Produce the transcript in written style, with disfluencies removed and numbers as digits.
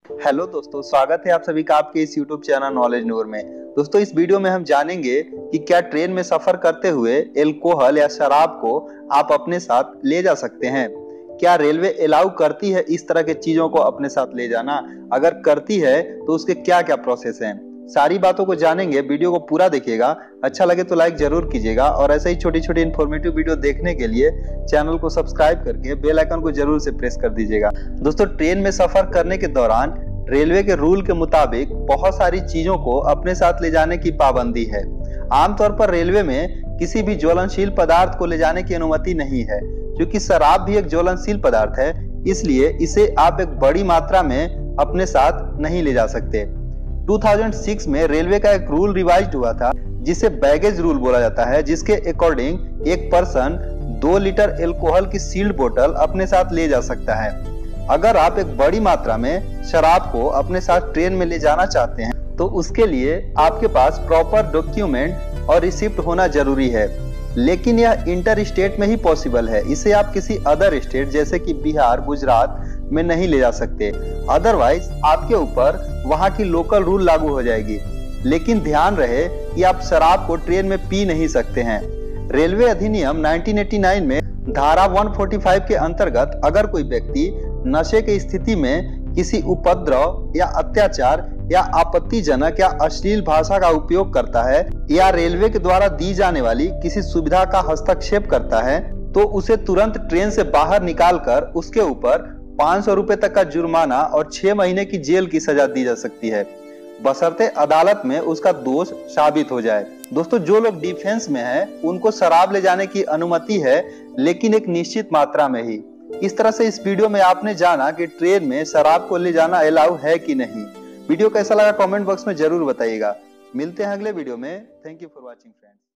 Hello दोस्तों, स्वागत है आप सभी का आपके इस यूट्यूब चैनल नॉलेज नूर में। दोस्तों, इस वीडियो में हम जानेंगे कि क्या ट्रेन में सफर करते हुए एल्कोहल या शराब को आप अपने साथ ले जा सकते हैं। क्या रेलवे अलाउ करती है इस तरह के चीजों को अपने साथ ले जाना? अगर करती है तो उसके क्या क्या प्रोसेस हैं, सारी बातों को जानेंगे। वीडियो को पूरा देखिएगा, अच्छा लगे तो लाइक जरूर कीजिएगा और ऐसे ही छोटी छोटी इन्फॉर्मेटिव वीडियो देखने के लिए चैनल को सब्सक्राइब करके बेल आइकन को जरूर से प्रेस कर दीजिएगा। दोस्तों, ट्रेन में सफर करने के दौरान रेलवे के रूल के मुताबिक बहुत सारी चीजों को अपने साथ ले जाने की पाबंदी है। आमतौर पर रेलवे में किसी भी ज्वलनशील पदार्थ को ले जाने की अनुमति नहीं है। क्योंकि शराब भी एक ज्वलनशील पदार्थ है, इसलिए इसे आप एक बड़ी मात्रा में अपने साथ नहीं ले जा सकते। 2006 में रेलवे का एक रूल रिवाइज्ड हुआ था जिसे बैगेज रूल बोला जाता है, जिसके अकॉर्डिंग एक पर्सन 2 लीटर एल्कोहल की सील्ड बोतल अपने साथ ले जा सकता है। अगर आप एक बड़ी मात्रा में शराब को अपने साथ ट्रेन में ले जाना चाहते हैं तो उसके लिए आपके पास प्रॉपर डॉक्यूमेंट और रिसिप्ट होना जरूरी है। लेकिन यह इंटर स्टेट में ही पॉसिबल है, इसे आप किसी अदर स्टेट जैसे कि बिहार, गुजरात में नहीं ले जा सकते। अदरवाइज आपके ऊपर वहां की लोकल रूल लागू हो जाएगी। लेकिन ध्यान रहे कि आप शराब को ट्रेन में पी नहीं सकते हैं। रेलवे अधिनियम 1989 में धारा 145 के अंतर्गत अगर कोई व्यक्ति नशे की स्थिति में किसी उपद्रव या अत्याचार या आपत्तिजनक या अश्लील भाषा का उपयोग करता है या रेलवे के द्वारा दी जाने वाली किसी सुविधा का हस्तक्षेप करता है तो उसे तुरंत ट्रेन से बाहर निकालकर उसके ऊपर 500 रुपए तक का जुर्माना और 6 महीने की जेल की सजा दी जा सकती है, बशर्ते अदालत में उसका दोष साबित हो जाए। दोस्तों, जो लोग डिफेंस में हैं, उनको शराब ले जाने की अनुमति है, लेकिन एक निश्चित मात्रा में ही। इस तरह से इस वीडियो में आपने जाना कि ट्रेन में शराब को ले जाना अलाउ है कि नहीं। वीडियो कैसा लगा कमेंट बॉक्स में जरूर बताइएगा। मिलते हैं अगले वीडियो में। Thank you for watching friends.